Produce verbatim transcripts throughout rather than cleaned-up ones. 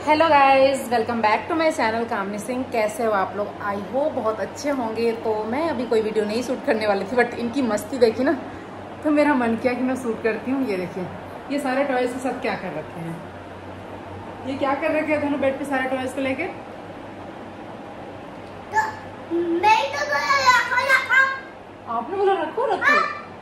Hello guys, welcome back to my channel Kamini Singh. कैसे हो आप लोग? आई होप बहुत अच्छे होंगे। तो मैं अभी कोई वीडियो नहीं शूट करने वाली थी, बट इनकी मस्ती देखी ना तो मेरा मन किया कि मैं शूट करती हूँ। ये देखिए, ये सारे टॉयज के साथ क्या कर रखे हैं, ये क्या कर रखे हैं दोनों बेड पे सारे टॉयज को लेके। आपने बोला रखो रखो।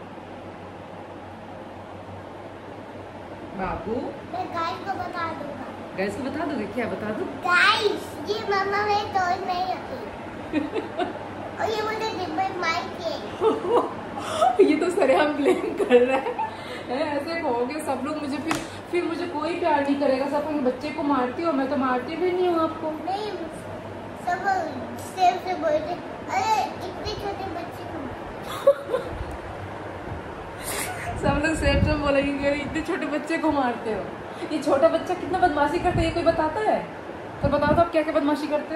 बाबू मैं गाइस को बता दूंगा। गाइस को बता दोगे? क्या बता दो? गाइस, ये मम्मा मेरे टॉय नहीं रखी और ये मुझे डिब्बे माइक के ये तो सरे हम ब्लेम कर रहा है। ऐसे कहोगे सब लोग मुझे, फिर फिर मुझे कोई प्यार नहीं करेगा। सब कहेंगे बच्चे को मारती हो। मैं तो मारती भी नहीं हूँ आपको। नहीं, सब सेव से बोलते अरे इतने छोटे बच्चे को सब लोग सेफ से बोलेंगे इतने छोटे बच्चे को मारते हो। ये छोटा बच्चा कितना बदमाशी करता है ये कोई बताता है? तो बताओ तो आप क्या क्या बदमाशी करते हो।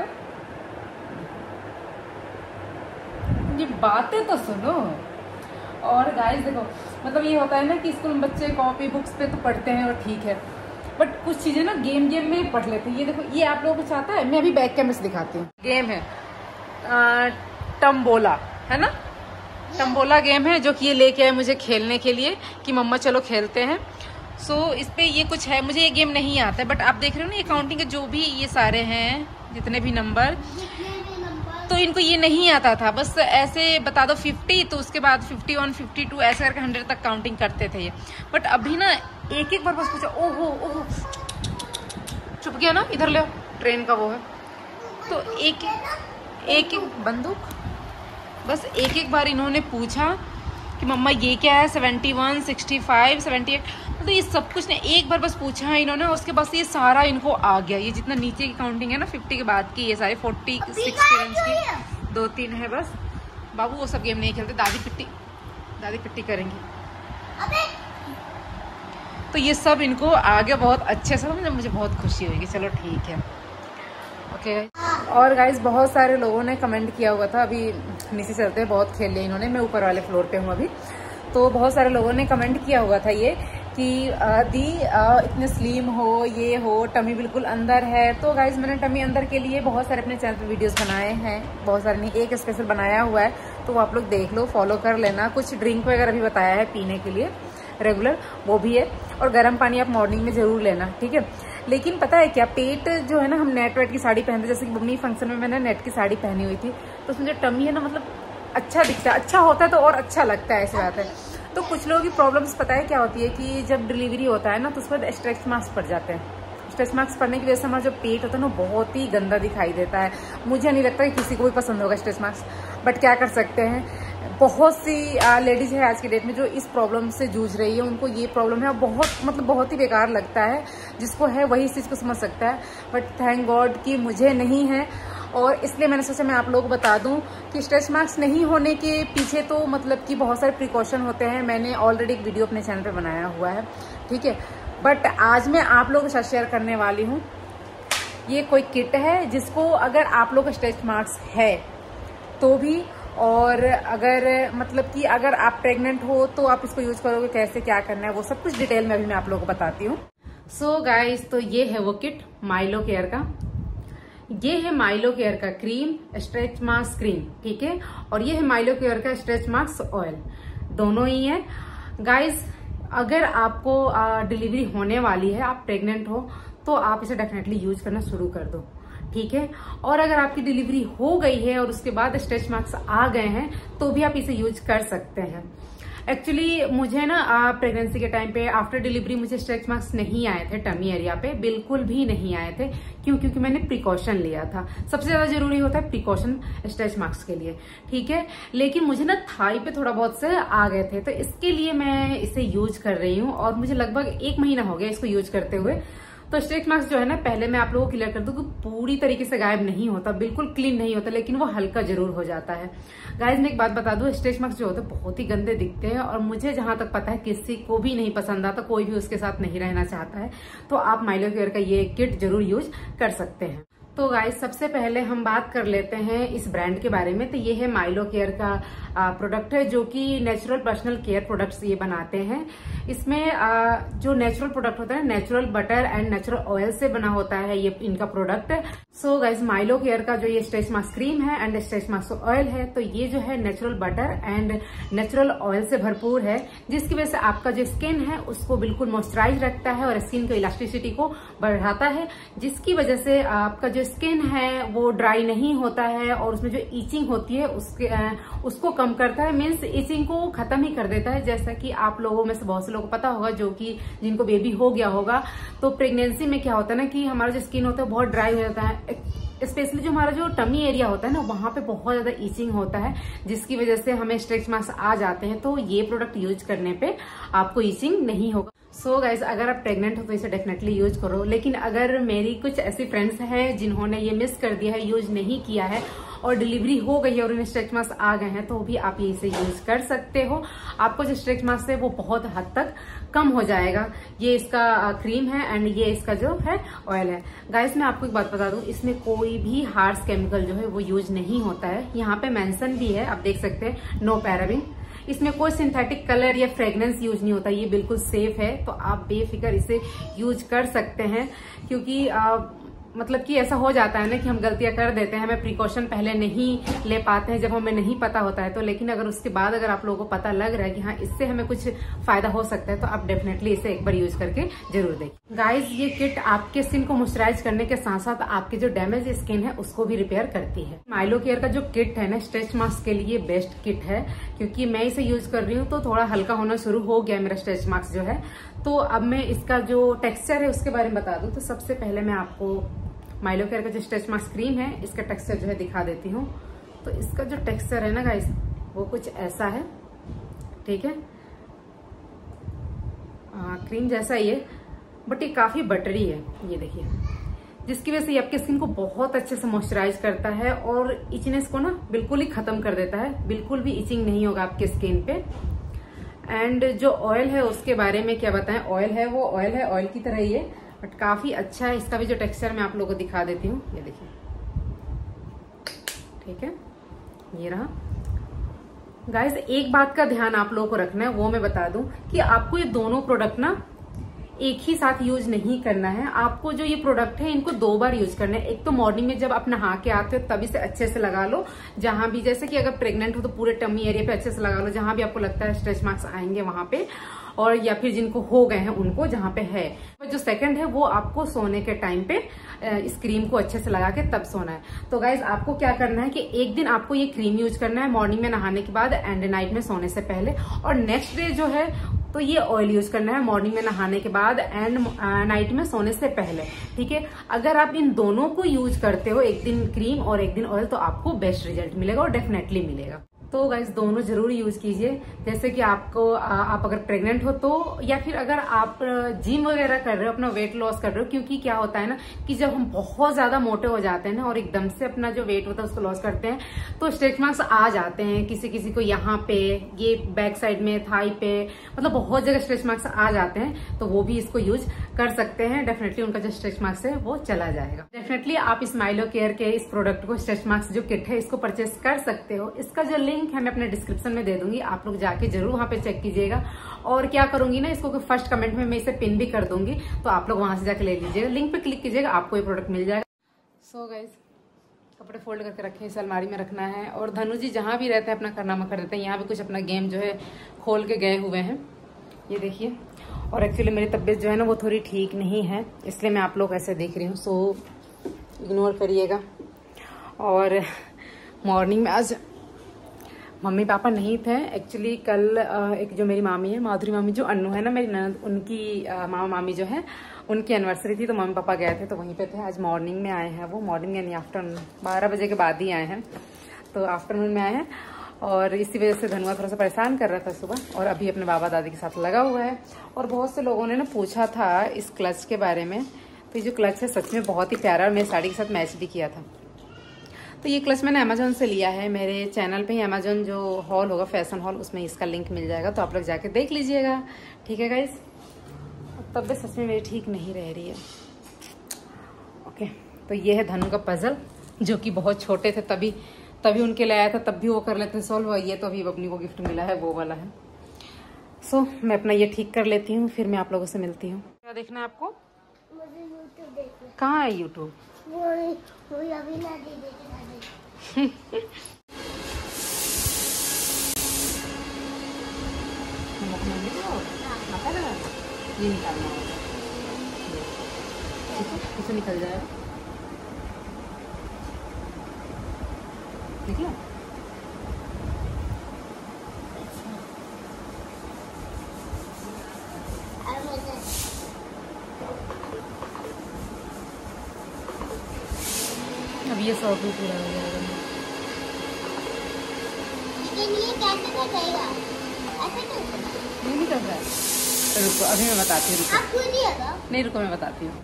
ये बातें तो सुनो। और गाइस देखो, मतलब ये होता है ना कि स्कूल में बच्चे कॉपी बुक्स पे तो पढ़ते हैं और ठीक है, बट कुछ चीजें ना गेम गेम में पढ़ लेते हैं। ये देखो, ये आप लोगों को चाहता है, मैं अभी बैक कैमरे से दिखाती हूँ। गेम है आ, टम्बोला, है ना? टम्बोला गेम है जो कि ये लेके आए मुझे खेलने के लिए कि मम्मा चलो खेलते हैं। सो so, इस पे ये कुछ है। मुझे ये गेम नहीं आता है, बट आप देख रहे हो ना ये काउंटिंग के जो भी ये सारे हैं जितने भी नंबर, तो इनको ये नहीं आता था। बस ऐसे बता दो फिफ्टी, तो उसके बाद फिफ्टी वन फिफ्टी टू ऐसे करके हंड्रेड तक काउंटिंग करते थे ये। बट अभी ना एक एक बार बस पूछा, ओहो ओहो चुप गया ना, इधर ले ट्रेन का वो है। तो एक एक एक बंदूक, बस एक एक बार इन्होंने पूछा कि मम्मा ये क्या है, seventy one sixty five seventy eight, मतलब ये सब कुछ ने एक बार बस पूछा है इन्होंने। उसके बाद ये सारा इनको आ गया। ये जितना नीचे की काउंटिंग है ना फिफ्टी के बाद की, ये सारे फोर्टी सिक्स की रेंज की दो तीन है बस। बाबू वो सब गेम नहीं खेलते, दादी पिट्टी दादी पिट्टी करेंगी। तो ये सब इनको आ गया बहुत अच्छे से, मुझे मुझे बहुत खुशी हुई। चलो ठीक है, ओके। और गाइज बहुत सारे लोगों ने कमेंट किया हुआ था, अभी नीचे चलते हैं, बहुत खेल लिया इन्होंने। मैं ऊपर वाले फ्लोर पे हूँ अभी। तो बहुत सारे लोगों ने कमेंट किया हुआ था ये कि दी इतने स्लिम हो, ये हो, टमी बिल्कुल अंदर है। तो गाइज मैंने टमी अंदर के लिए बहुत सारे अपने चैनल पे वीडियोस बनाए हैं, बहुत सारे नहीं, एक स्पेशल बनाया हुआ है, तो वो आप लोग देख लो, फॉलो कर लेना। कुछ ड्रिंक वगैरह भी बताया है पीने के लिए रेगुलर, वो भी है। और गर्म पानी आप मॉर्निंग में जरूर लेना, ठीक है। लेकिन पता है क्या, पेट जो है ना, हम नेट वेट की साड़ी पहनते, जैसे कि मम्मी फंक्शन में मैंने नेट की साड़ी पहनी हुई थी, तो उसमें जो टमी है ना, मतलब अच्छा दिखता है, अच्छा होता है तो और अच्छा लगता है, ऐसी बात है। तो कुछ लोगों की प्रॉब्लम्स पता है क्या होती है कि जब डिलीवरी होता है ना तो उस पर स्ट्रेच मार्क्स पड़ जाते हैं। स्ट्रेच मार्क्स पड़ने की वजह से हमारा जो पेट होता है ना बहुत ही गंदा दिखाई देता है। मुझे नहीं लगता कि किसी को भी पसंद होगा स्ट्रेच मार्क्स, बट क्या कर सकते हैं। बहुत सी लेडीज है आज की डेट में जो इस प्रॉब्लम से जूझ रही है, उनको ये प्रॉब्लम है। बहुत मतलब बहुत ही बेकार लगता है, जिसको है वही इस चीज़ को समझ सकता है, बट थैंक गॉड कि मुझे नहीं है। और इसलिए मैंने सोचा मैं आप लोगों को बता दूं कि स्ट्रेच मार्क्स नहीं होने के पीछे तो मतलब कि बहुत सारे प्रिकॉशन होते हैं। मैंने ऑलरेडी एक वीडियो अपने चैनल पे बनाया हुआ है, ठीक है। बट आज मैं आप लोगों के साथ शेयर करने वाली हूँ, ये कोई किट है जिसको अगर आप लोग स्ट्रेच मार्क्स है तो भी, और अगर मतलब कि अगर आप प्रेग्नेंट हो तो आप इसको यूज करोगे, कैसे क्या करना है वो सब कुछ डिटेल में अभी मैं आप लोगों को बताती हूँ। सो गाइस, तो ये है वो किट माइलो केयर का। ये है माइलो केयर का क्रीम, स्ट्रेच मार्क्स क्रीम, ठीक है। और ये है माइलो केयर का स्ट्रेच मार्क्स ऑयल, दोनों ही है गाइस। अगर आपको डिलीवरी होने वाली है, आप प्रेग्नेंट हो, तो आप इसे डेफिनेटली यूज करना शुरू कर दो, ठीक है। और अगर आपकी डिलीवरी हो गई है और उसके बाद स्ट्रेच मार्क्स आ गए हैं तो भी आप इसे यूज कर सकते हैं। एक्चुअली मुझे ना प्रेगनेंसी के टाइम पे आफ्टर डिलीवरी मुझे स्ट्रेच मार्क्स नहीं आए थे, टमी एरिया पे बिल्कुल भी नहीं आए थे। क्यों? क्योंकि मैंने प्रिकॉशन लिया था। सबसे ज्यादा जरूरी होता है प्रिकॉशन स्ट्रेच मार्क्स के लिए, ठीक है। लेकिन मुझे ना थाई पे थोड़ा बहुत से आ गए थे, तो इसके लिए मैं इसे यूज कर रही हूँ और मुझे लगभग एक महीना हो गया इसको यूज करते हुए। तो स्ट्रेच मार्क्स जो है ना, पहले मैं आप लोगों को क्लियर कर दूं कि पूरी तरीके से गायब नहीं होता, बिल्कुल क्लीन नहीं होता, लेकिन वो हल्का जरूर हो जाता है। गाइस मैं एक बात बता दूं, स्ट्रेच मार्क्स जो होते हैं बहुत ही गंदे दिखते हैं और मुझे जहां तक पता है किसी को भी नहीं पसंद आता, कोई भी उसके साथ नहीं रहना चाहता है। तो आप माइलो केयर का ये किट जरूर यूज कर सकते हैं। तो गाइस सबसे पहले हम बात कर लेते हैं इस ब्रांड के बारे में। तो ये है माइलो केयर का प्रोडक्ट है, जो कि नेचुरल पर्सनल केयर प्रोडक्ट्स ये बनाते हैं। इसमें आ, जो नेचुरल प्रोडक्ट होता है, natural butter and natural oil से बना होता है ये इनका product. So guys Mylo care का जो ये स्ट्रेच मास्क क्रीम है एंड स्ट्रेच मास्क ऑयल है, तो ये जो है natural butter and natural oil से भरपूर है, जिसकी वजह से आपका जो स्किन है उसको बिल्कुल मॉइस्चराइज रखता है और स्किन की इलास्टिसिटी को बढ़ाता है, जिसकी वजह से आपका जो स्किन है वो ड्राई नहीं होता है और उसमें जो ईचिंग होती है उसके उसको कम करता है। मीन्स ईचिंग को खत्म ही कर देता है। जैसा कि आप लोगों में से बहुत से लोगों को पता होगा, जो कि जिनको बेबी हो गया होगा, तो प्रेगनेंसी में क्या होता है ना कि हमारा जो स्किन होता है बहुत ड्राई हो जाता है। स्पेशली जो हमारा जो टमी एरिया होता है ना, वहां पे बहुत ज्यादा ईचिंग होता है, जिसकी वजह से हमें स्ट्रेच मार्क्स आ जाते हैं। तो ये प्रोडक्ट यूज करने पे आपको ईचिंग नहीं होगा। सो so गाइज, अगर आप प्रेग्नेंट हो तो इसे डेफिनेटली यूज करो। लेकिन अगर मेरी कुछ ऐसी फ्रेंड्स हैं जिन्होंने ये मिस कर दिया है, यूज नहीं किया है और डिलीवरी हो गई है और उन्हें स्ट्रेच मार्क्स आ गए हैं, तो भी आप ये इसे यूज कर सकते हो। आपको जो स्ट्रेच मार्क्स है वो बहुत हद तक कम हो जाएगा। ये इसका क्रीम है एंड ये इसका जो है ऑयल है। गाइस मैं आपको एक बात बता दूं, इसमें कोई भी हार्श केमिकल जो है वो यूज नहीं होता है। यहाँ पे मेंशन भी है, आप देख सकते हैं, नो पैराबिन। इसमें कोई सिंथेटिक कलर या फ्रेग्रेंस यूज नहीं होता, ये बिल्कुल सेफ है। तो आप बेफिक्र इसे यूज कर सकते हैं, क्योंकि आ, मतलब कि ऐसा हो जाता है ना कि हम गलतियां कर देते हैं, हमें प्रिकॉशन पहले नहीं ले पाते हैं जब हमें नहीं पता होता है। तो लेकिन अगर उसके बाद अगर आप लोगों को पता लग रहा है कि हाँ इससे हमें कुछ फायदा हो सकता है, तो आप डेफिनेटली इसे एक बार यूज करके जरूर देखिए। गाइज ये किट आपके स्किन को मॉइस्चराइज करने के साथ साथ आपकी जो डैमेज स्किन है उसको भी रिपेयर करती है। माइलो केयर का जो किट है ना, स्ट्रेच मास्क के लिए बेस्ट किट है, क्योंकि मैं इसे यूज कर रही हूँ तो थोड़ा हल्का होना शुरू हो गया मेरा स्ट्रेच मास्क जो है। तो अब मैं इसका जो टेक्सचर है उसके बारे में बता दूं। तो सबसे पहले मैं आपको माइलो केयर का जो स्ट्रेच मास्क क्रीम है इसका टेक्सचर जो है दिखा देती हूँ। तो इसका जो टेक्सचर है ना गाइस, वो कुछ ऐसा है, ठीक है। आ, क्रीम जैसा ही है, बट ये काफी बटरी है, ये देखिए, जिसकी वजह से ये आपके स्किन को बहुत अच्छे से मॉइस्चराइज करता है और इचनेस को ना बिल्कुल ही खत्म कर देता है। बिल्कुल भी इचिंग नहीं होगा आपके स्किन पे। एंड जो ऑयल है उसके बारे में क्या बताएं, ऑयल है वो ऑयल है, ऑयल की तरह ही है, बट काफी अच्छा है। इसका भी जो टेक्सचर मैं आप लोगों को दिखा देती हूँ, ये देखिए, ठीक है, ये रहा। गाइस एक बात का ध्यान आप लोगों को रखना है, वो मैं बता दूं कि आपको ये दोनों प्रोडक्ट ना एक ही साथ यूज नहीं करना है। आपको जो ये प्रोडक्ट है इनको दो बार यूज करना है। एक तो मॉर्निंग में जब आप नहा के आते हो तभी से अच्छे से लगा लो, जहां भी, जैसे कि अगर प्रेग्नेंट हो तो पूरे टमी एरिया पे अच्छे से लगा लो, जहां भी आपको लगता है स्ट्रेच मार्क्स आएंगे वहां पे, और या फिर जिनको हो गए हैं उनको जहां पे है। जो सेकंड है वो आपको सोने के टाइम पे इस क्रीम को अच्छे से लगा के तब सोना है। तो गाइज आपको क्या करना है कि एक दिन आपको ये क्रीम यूज करना है मॉर्निंग में नहाने के बाद एंड नाइट में सोने से पहले, और नेक्स्ट डे जो है तो ये ऑयल यूज करना है मॉर्निंग में नहाने के बाद एंड नाइट में सोने से पहले, ठीक है। अगर आप इन दोनों को यूज करते हो, एक दिन क्रीम और एक दिन ऑयल, तो आपको बेस्ट रिजल्ट मिलेगा और डेफिनेटली मिलेगा। तो गाइस दोनों जरूर यूज कीजिए। जैसे कि आपको आप अगर प्रेग्नेंट हो तो, या फिर अगर आप जिम वगैरह कर रहे हो, अपना वेट लॉस कर रहे हो, क्योंकि क्या होता है ना कि जब हम बहुत ज्यादा मोटे हो जाते हैं ना और एकदम से अपना जो वेट होता है उसको लॉस करते हैं, तो स्ट्रेच मार्क्स आ जाते हैं किसी किसी को, यहाँ पे, ये बैक साइड में, थाई पे, मतलब बहुत जगह स्ट्रेच मार्क्स आ जाते हैं। तो वो भी इसको यूज कर सकते हैं, डेफिनेटली उनका जो स्ट्रेच मार्क्स है वो चला जाएगा। डेफिनेटली आप इस माइलो केयर के इस प्रोडक्ट को, स्ट्रेच मार्क्स जो किट है, इसको परचेस कर सकते हो। इसका जो लिंक है मैं अपने डिस्क्रिप्शन में दे दूंगी, आप लोग जाके जरूर वहां पे चेक कीजिएगा। और क्या करूंगी ना, इसको फर्स्ट कमेंट में मैं इसे पिन भी कर दूंगी, तो आप लोग वहां से जाके ले लीजिएगा, लिंक पे क्लिक कीजिएगा, आपको ये प्रोडक्ट मिल जाएगा। सो so गाइज कपड़े फोल्ड करके रखे, इस अलमारी में रखना है। और धनु जी जहां भी रहते हैं अपना कारनामा कर देते हैं। यहाँ भी कुछ अपना गेम जो है खोल के गए हुए हैं, ये देखिए। और एक्चुअली मेरी तबीयत जो है ना वो थोड़ी ठीक नहीं है, इसलिए मैं आप लोग ऐसे देख रही हूँ, सो इग्नोर करिएगा। और मॉर्निंग में आज मम्मी पापा नहीं थे एक्चुअली। कल एक जो मेरी मामी है, माधुरी मामी, जो अन्नू है ना मेरी ननद, उनकी मामा मामी जो है, उनकी एनिवर्सरी थी, तो मम्मी पापा गए थे तो वहीं पे थे। आज मॉर्निंग में आए हैं, वो मॉर्निंग यानी आफ्टरनून बारह बजे के बाद ही आए हैं, तो आफ्टरनून में आए हैं। और इसी वजह से धनुआ थोड़ा सा परेशान कर रहा था सुबह, और अभी अपने बाबा दादी के साथ लगा हुआ है। और बहुत से लोगों ने ना पूछा था इस क्लच के बारे में, तो ये जो क्लच है सच में बहुत ही प्यारा, और मेरी साड़ी के साथ मैच भी किया था। तो ये क्लच मैंने अमेजोन से लिया है, मेरे चैनल पे ही अमेजोन जो हॉल होगा, फैशन हॉल, उसमें इसका लिंक मिल जाएगा, तो आप लोग जाके देख लीजिएगा, ठीक है गाइज। तबीयत सच में मेरी ठीक नहीं रह रही है, ओके। तो ये है धनु का पजल, जो कि बहुत छोटे थे तभी तभी उनके लिए आया था, तब भी वो कर लेते हैं सॉल्व। ये तो अभी अपनी को गिफ्ट मिला है, वो वाला है। सो so, मैं अपना ये ठीक कर लेती हूँ, फिर मैं आप लोगों से मिलती हूँ। क्या देखना है आपको? मुझे यूट्यूब देखना। कहाँ है यूट्यूब? वो वो अभी ना दे दे। ये निकालना होगा, इसे निकल जाएगा। निकला? अब ये सौ भी पूरा हो जाएगा। लेकिन ये कैसे कटेगा? ऐसे कैसे? ये नहीं कर रहा है। रुको अभी मैं बताती हूँ। रुको आप खुद ही होगा? नहीं रुको मैं बताती हूँ।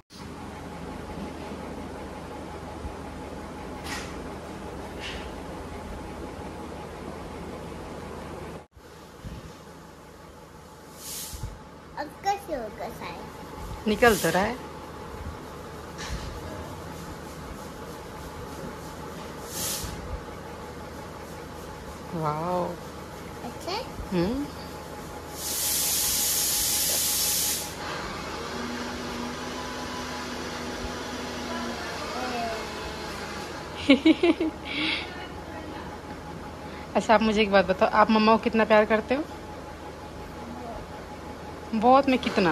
अब कैसे होगा शायद? निकल तो रहा है। वाओ। अच्छा? हम्म। अच्छा आप मुझे एक बात बताओ, आप मम्मा को कितना प्यार करते हो? बहुत में कितना?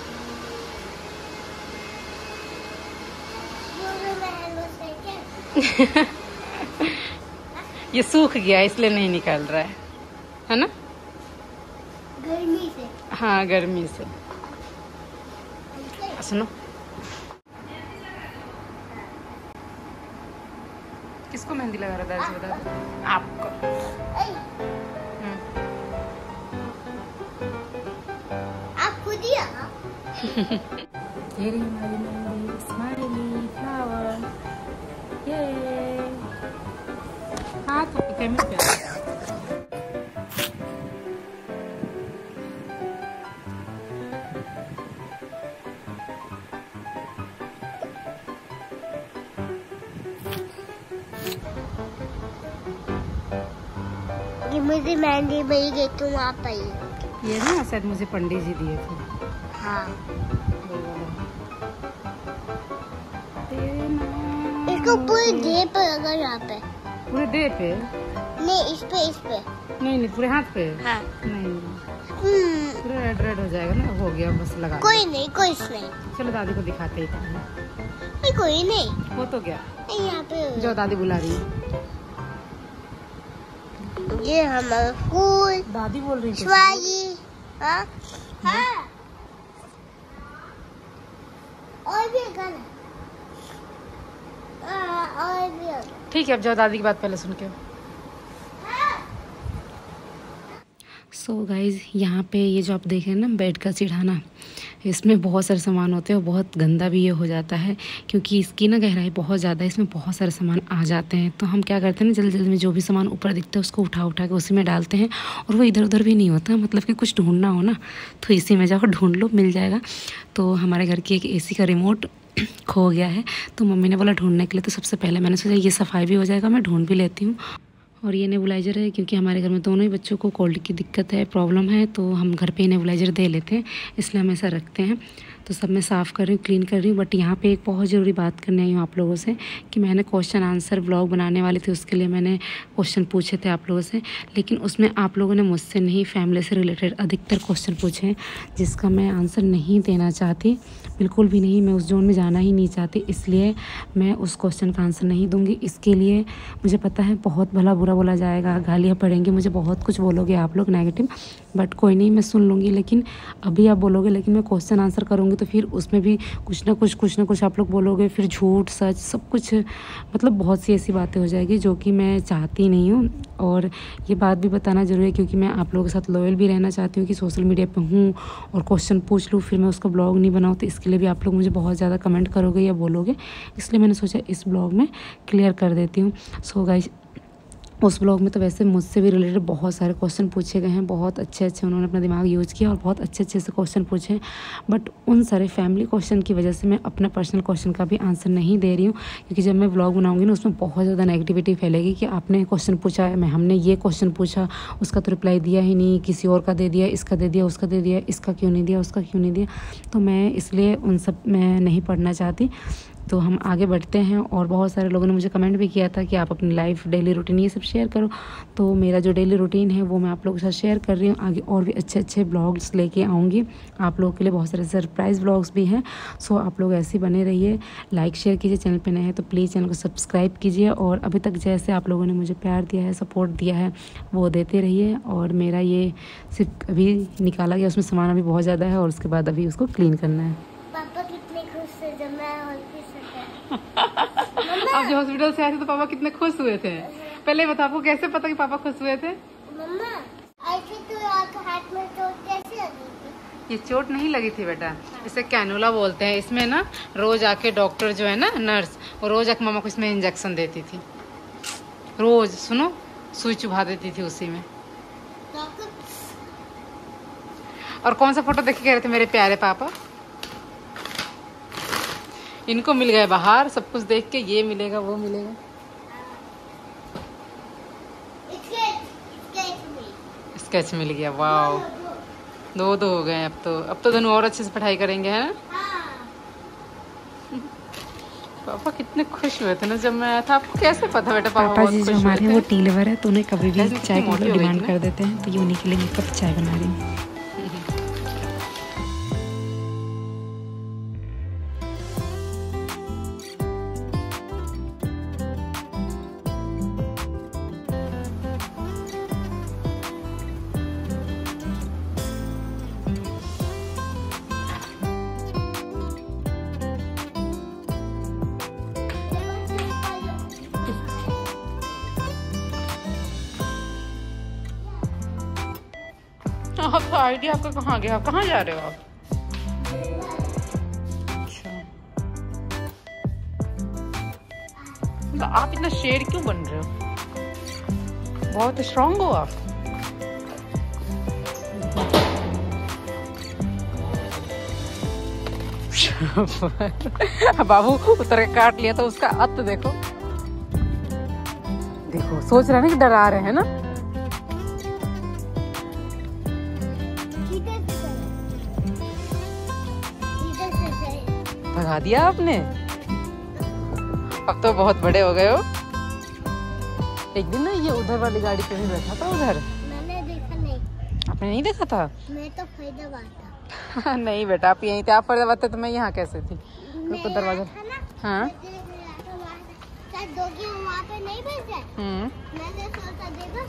ये सूख गया इसलिए नहीं निकल रहा है, है ना? गर्मी से। हाँ गर्मी से। सुनो, किसको मेहंदी लगा रहा था? बता दो आपको। आप खुद ही आओ। ये रही हमारी मेहंदी, स्माइली फ्लावर। ये हाँ तो कैमरे पे आ। ये मुझे मेहंदी मिल गई, तुम आप पाई। ये ना शायद मुझे पंडित जी दिए थे। हाँ। इसको पूरे देह पे लगा, यहाँ पे। पूरे देह पे? नहीं इस पे, इस पे। नहीं नहीं पूरे हाथ पे? हाँ। नहीं हम्म। पूरा रेड रेड हो जाएगा ना, हो गया बस लगा। कोई नहीं, कोई नहीं। चलो दादी को दिखाते ही। नहीं कोई नहीं। हो तो गया। नहीं यहाँ पे जो दादी बुला रही है। ये हमारा फूल। दादी बोल रही है। शिवाजी। हाँ हाँ। और भी गाना। और भी। ठीक है अब जाओ दादी की बात पहले सुन के। सो so गाइज यहाँ पे ये जो आप देख रहे हैं ना बेड का सिरहाना, इसमें बहुत सारे सामान होते हैं और बहुत गंदा भी ये हो जाता है क्योंकि इसकी ना गहराई बहुत ज़्यादा है, इसमें बहुत सारे सामान आ जाते हैं। तो हम क्या करते हैं ना, जल्दी जल्दी में जो भी सामान ऊपर दिखता है उसको उठा उठा के उसी में डालते हैं और वो इधर उधर भी नहीं होता। मतलब कि कुछ ढूंढना हो ना तो इसी में जाकर ढूंढ लो, मिल जाएगा। तो हमारे घर की एक ए सी का रिमोट खो गया है, तो मम्मी ने बोला ढूंढने के लिए, तो सबसे पहले मैंने सोचा ये सफाई भी हो जाएगा, मैं ढूंढ भी लेती हूँ। और ये नेबुलाइज़र है क्योंकि हमारे घर में दोनों ही बच्चों को कोल्ड की दिक्कत है, प्रॉब्लम है, तो हम घर पे ही नेबुलाइज़र दे लेते हैं, इसलिए हम ऐसा रखते हैं। तो सब मैं साफ़ कर रही हूँ, क्लीन कर रही हूँ। बट यहाँ पे एक बहुत ज़रूरी बात करने आई हूँ आप लोगों से कि मैंने क्वेश्चन आंसर व्लॉग बनाने वाली थी, उसके लिए मैंने क्वेश्चन पूछे थे आप लोगों से, लेकिन उसमें आप लोगों ने मुझसे नहीं, फैमिली से रिलेटेड अधिकतर क्वेश्चन पूछे हैं जिसका मैं आंसर नहीं देना चाहती, बिल्कुल भी नहीं। मैं उस जोन में जाना ही नहीं चाहती, इसलिए मैं उस क्वेश्चन का आंसर नहीं दूँगी। इसके लिए मुझे पता है बहुत भला बुरा बोला जाएगा, गालियाँ पड़ेंगी, मुझे बहुत कुछ बोलोगे आप लोग नेगेटिव, बट कोई नहीं, मैं सुन लूँगी। लेकिन अभी आप बोलोगे, लेकिन मैं क्वेश्चन आंसर करूँगी तो फिर उसमें भी कुछ ना कुछ कुछ ना कुछ आप लोग बोलोगे, फिर झूठ सच सब कुछ, मतलब बहुत सी ऐसी बातें हो जाएगी जो कि मैं चाहती नहीं हूँ। और ये बात भी बताना ज़रूरी है क्योंकि मैं आप लोगों के साथ लॉयल भी रहना चाहती हूँ कि सोशल मीडिया पे हूँ और क्वेश्चन पूछ लूँ फिर मैं उसका ब्लॉग नहीं बनाऊँ, तो इसके लिए भी आप लोग मुझे बहुत ज़्यादा कमेंट करोगे या बोलोगे, इसलिए मैंने सोचा इस ब्लॉग में क्लियर कर देती हूँ। सो गाइस उस ब्लॉग में तो वैसे मुझसे भी रिलेटेड बहुत सारे क्वेश्चन पूछे गए हैं, बहुत अच्छे अच्छे उन्होंने अपना दिमाग यूज़ किया और बहुत अच्छे अच्छे से क्वेश्चन पूछे हैं। बट उन सारे फैमिली क्वेश्चन की वजह से मैं अपना पर्सनल क्वेश्चन का भी आंसर नहीं दे रही हूँ, क्योंकि जब मैं ब्लॉग बनाऊंगी ना उसमें बहुत ज़्यादा नेगेटिविटी फैलेगी कि आपने क्वेश्चन पूछा है, मैं हमने ये क्वेश्चन पूछा, उसका तो रिप्लाई दिया ही नहीं, किसी और का दे दिया, इसका दे दिया, उसका दे दिया, इसका क्यों नहीं दिया, उसका क्यों नहीं दिया। तो मैं इसलिए उन सब मैं नहीं पढ़ना चाहती। तो हम आगे बढ़ते हैं। और बहुत सारे लोगों ने मुझे कमेंट भी किया था कि आप अपनी लाइफ, डेली रूटीन ये सब शेयर करो। तो मेरा जो डेली रूटीन है वो मैं आप लोगों के साथ शेयर कर रही हूँ। आगे और भी अच्छे अच्छे ब्लॉग्स लेके आऊँगी आप लोगों के लिए, बहुत सारे सरप्राइज़ ब्लॉग्स भी हैं। सो आप लोग ऐसे बने रहिए, लाइक शेयर कीजिए। चैनल पे नए हैं तो प्लीज़ चैनल को सब्सक्राइब कीजिए। और अभी तक जैसे आप लोगों ने मुझे प्यार दिया है, सपोर्ट दिया है, वो देते रहिए। और मेरा ये सिर्फ अभी निकाला गया, उसमें सामान अभी बहुत ज़्यादा है और उसके बाद अभी उसको क्लीन करना है। पापा कितने खुश थे जब मैं हॉस्पिटल आप जो हॉस्पिटल से आए थे तो पापा कितने खुश हुए थे। पहले बताओ आपको कैसे पता कि पापा खुश हुए थे? मम्मा ऐसे तो आपके हाथ में चोट कैसे लगी थी? ये चोट नहीं लगी थी बेटा, इसे कैनुला बोलते हैं। इसमें ना रोज आके डॉक्टर जो है ना, नर्स, वो रोज आके मामा को इसमें इंजेक्शन देती थी। रोज सुनो, सुई चुभा देती थी उसी में। और कौन सा फोटो देख के कह रहे थे मेरे प्यारे पापा? इनको मिल गए बाहर सब कुछ देख के, ये मिलेगा वो मिलेगा। स्केच मिल गया, वाह, दो दो हो गए। अब तो अब तो दोनों और अच्छे से पढ़ाई करेंगे, है ना? पापा कितने खुश हुए थे ना जब मैं आया था। आपको कैसे पता बेटा? पापा, पापा जी जो हमारे हैं वो टी लवर है, तो उन्हें कभी भी चाय की मतलब डिमांड कर देते हैं, तो ये उन्हीं के लिए एक कप चाय बना रही हूँ। आपका आइडिया आपका कहाँ गया? आप कहाँ जा रहे हो आप? अच्छा, तो आप इतना शेर क्यों बन रहे हो? बहुत स्ट्रांग हो आप। बाबू उतर के काट लिया तो उसका अत देखो, देखो सोच रहे हैं कि डरा रहे हैं ना। भगा दिया आपने, अब तो बहुत बड़े हो गए हो। एक दिन ना ये उधर वाली गाड़ी पे भी बैठा था उधर। मैंने देखा नहीं। आपने नहीं देखा था? मैं तो फरीदाबाद था। नहीं बेटा, आप यहीं थे। आप फरीदाबाद थे तो मैं यहाँ कैसे थी? तो दरवाजा, हाँ वहाँ पे नहीं बैठे। मैंने सोचा देखो,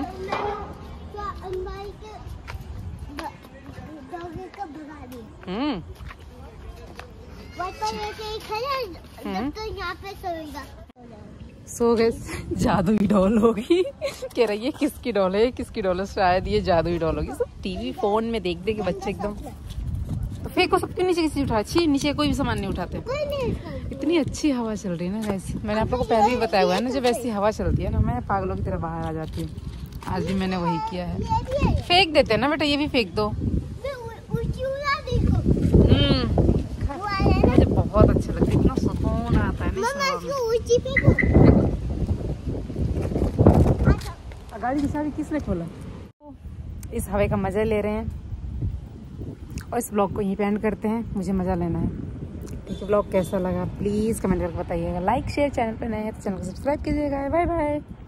भगा दिया। तो यहाँ पे सोएगा। सो गए। जादुई डॉल होगी। कह रही है किसकी डॉल है, किसकी डॉल है? शायद ये जादुई डॉल होगी। सब टीवी फोन में देख देख के बच्चे एकदम। तो फेंको, सबके नीचे किसी उठा, छी नीचे कोई भी सामान नहीं उठाते। इतनी अच्छी हवा चल रही है ना वैसे। मैंने आप लोग को पहले भी बताया हुआ है ना, जब ऐसी हवा चलती है ना मैं पागलों की तरह बाहर आ जाती हूँ। आज भी मैंने वही किया है। फेंक देते हैं ना बेटा, ये भी फेंक दो। मुझे बहुत अच्छा लगता है, इतना सुकून आता है ना। गाड़ी की चाबी किसने खोला? इस हवा का मजा ले रहे हैं और इस ब्लॉग को यहीं पे एंड करते हैं। मुझे मजा लेना है। ठीक है, ब्लॉग कैसा लगा प्लीज कमेंट करके बताइएगा। लाइक शेयर, चैनल पे नए हैं तो चैनल को सब्सक्राइब कीजिएगा। Bye bye.